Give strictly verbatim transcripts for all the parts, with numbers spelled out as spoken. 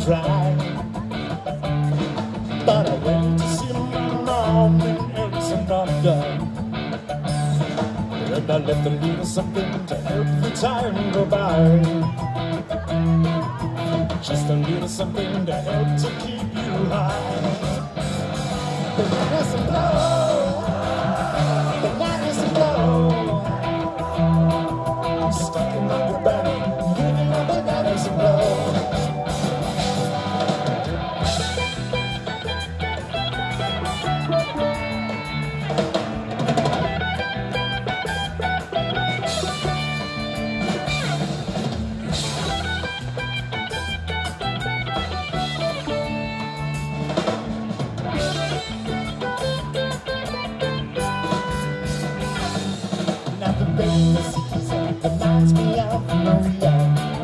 dry. But I went to see my mom in Ensenada, and I left a little something to help the time go by. Just a little something to help to keep you high. Bananas and blow, bananas and blow. Stuck in my cabana, living on bananas and blow. The season reminds me of Maria,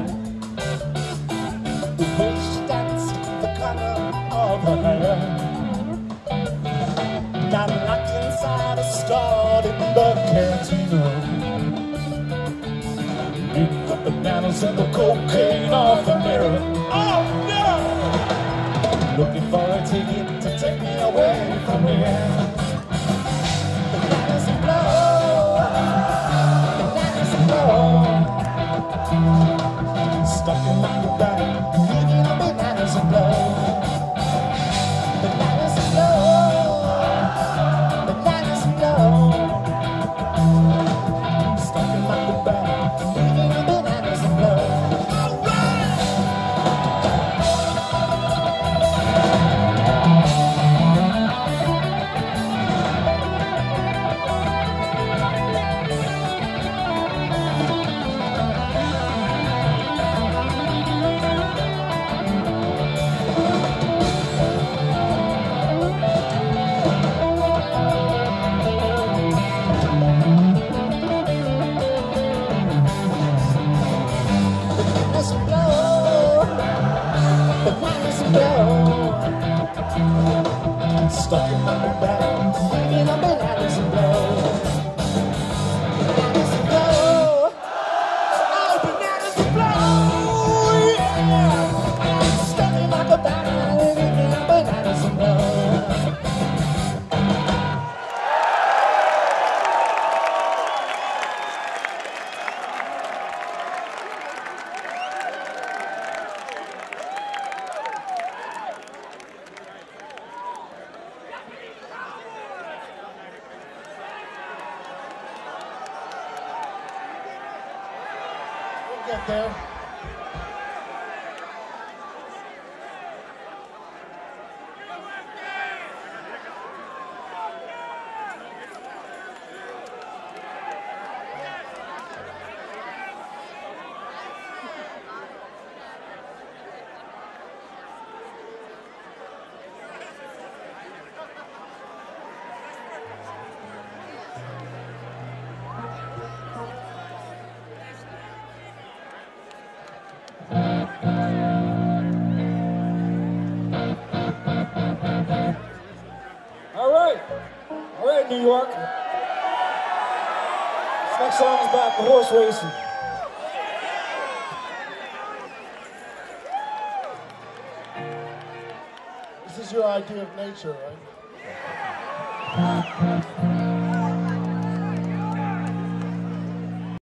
the way she danced, the color of her hair. Now I'm locked inside a store in the cantina, eating the bananas and the cocaine off the mirror. Oh no! Looking for a ticket to take me away from here. Bananas and blow. Stuck in my cabana, living on bananas and blow. Bananas and blow, bananas and blow. Stuck in my cabana, living on bananas and blow. Stuck in my cabana, living on bananas and blow. Bananas and blow. Oh, bananas and blow. Yeah. Stuck in my cabana, living on bananas and blow. Get there. New York. This next song is about the horse racing. This is your idea of nature, right?